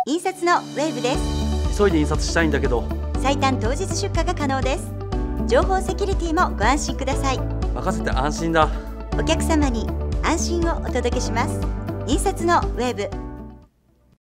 印刷のウェーブです。 急いで印刷したいんだけど。 最短当日出荷が可能です。情報セキュリティもご安心ください。 任せて安心だ。 お客様に安心をお届けします。印刷のウェーブ。